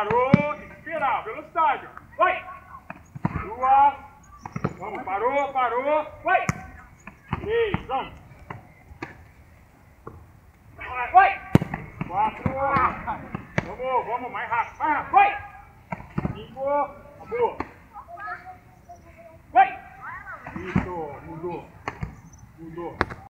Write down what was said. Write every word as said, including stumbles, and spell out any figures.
Parou, tem que esperar, velocidade. Vai! Duas. Vamos, parou, parou. Vai! Três, vamos. Vai, vai! Quatro. Vamos, vamos, mais rápido, mais rápido. Vai! Cinco. Acabou. Vai! Isso, mudou. Mudou.